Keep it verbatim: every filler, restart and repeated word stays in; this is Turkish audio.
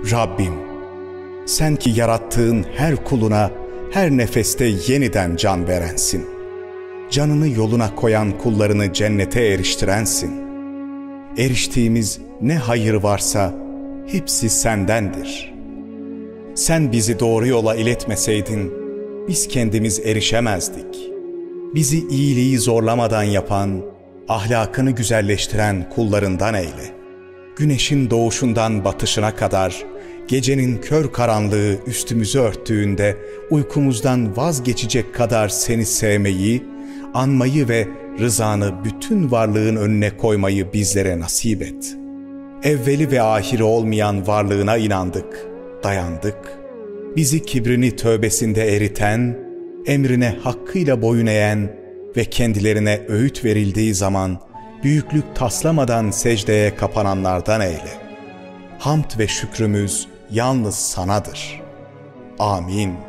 Rabbim, sen ki yarattığın her kuluna her nefeste yeniden can verensin. Canını yoluna koyan kullarını cennete eriştirensin. Eriştiğimiz ne hayır varsa hepsi sendendir. Sen bizi doğru yola iletmeseydin biz kendimiz erişemezdik. Bizi iyiliği zorlamadan yapan, ahlakını güzelleştiren kullarından eyle. Güneşin doğuşundan batışına kadar, gecenin kör karanlığı üstümüzü örttüğünde uykumuzdan vazgeçecek kadar seni sevmeyi, anmayı ve rızanı bütün varlığın önüne koymayı bizlere nasip et. Evveli ve ahiri olmayan varlığına inandık, dayandık. Bizi kibrini tövbesinde eriten, emrine hakkıyla boyun eğen ve kendilerine öğüt verildiği zaman büyüklük taslamadan secdeye kapananlardan eyle. Hamd ve şükrümüz yalnız sanadır. Amin.